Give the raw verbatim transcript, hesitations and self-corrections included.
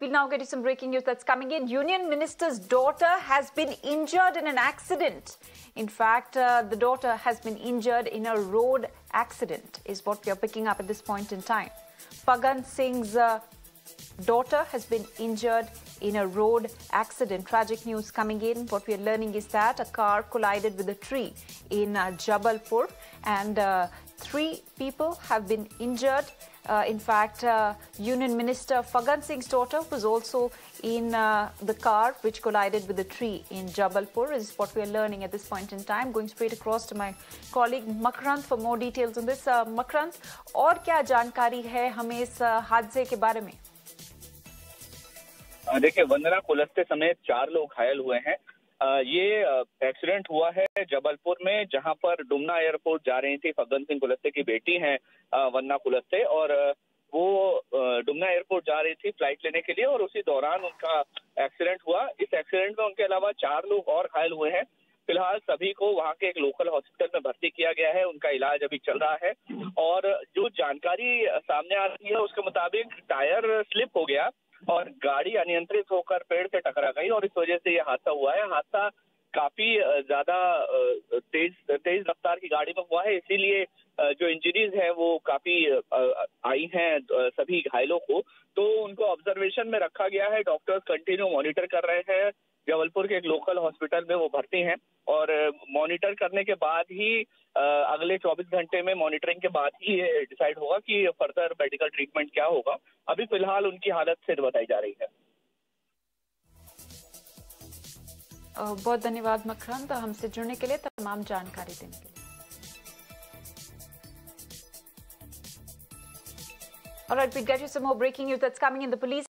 We'll now get you some breaking news that's coming in. Union Minister's daughter has been injured in an accident. In fact, uh, the daughter has been injured in a road accident, is what we are picking up at this point in time. Pagan Singh's uh, daughter has been injured in a road accident. Tragic news coming in. What we are learning is that a car collided with a tree in uh, Jabalpur, and uh, three people have been injured. Uh, in fact, uh, Union Minister Pagan Singh's daughter was also in uh, the car which collided with a tree in Jabalpur, is what we are learning at this point in time. Going straight across to my colleague Makrant for more details on this. Uh, Makrant, और क्या जानकारी है हमें इस uh, हादसे के बारे में? देखिए, वंदना कुलस्ते समेत चार लोग घायल हुए हैं। ये एक्सीडेंट हुआ है जबलपुर में, जहां पर डुमना एयरपोर्ट जा रही थी। फग्गन सिंह कुलस्ते की बेटी हैं वंदना कुलस्ते, और वो डुमना एयरपोर्ट जा रही थी फ्लाइट लेने के लिए, और उसी दौरान उनका एक्सीडेंट हुआ। इस एक्सीडेंट में उनके अलावा चार लोग और घायल हुए हैं। फिलहाल सभी को वहां के एक लोकल हॉस्पिटल में भर्ती किया गया है। उनका इलाज अभी चल रहा है, और जो जानकारी सामने आ रही है उसके मुताबिक टायर स्लिप हो गया और गाड़ी अनियंत्रित होकर पेड़ से टकरा गई, और इस वजह से ये हादसा हुआ है। हादसा काफी ज्यादा तेज तेज रफ्तार की गाड़ी में हुआ है, इसीलिए जो इंजरीज है वो काफी आई हैं सभी घायलों को। तो उनको ऑब्जर्वेशन में रखा गया है। डॉक्टर्स कंटिन्यू मॉनिटर कर रहे हैं। जबलपुर के एक लोकल हॉस्पिटल में वो भर्ती हैं, और मॉनिटर करने के बाद ही अगले चौबीस घंटे में मॉनिटरिंग के बाद ही ये डिसाइड होगा कि फर्दर मेडिकल ट्रीटमेंट क्या होगा। अभी फिलहाल उनकी हालत स्थिर बताई जा रही है। बहुत धन्यवाद मकरंद, हमसे जुड़ने के लिए, तमाम जानकारी देने के लिए। All right, we'll get you some more breaking news that's coming in. The police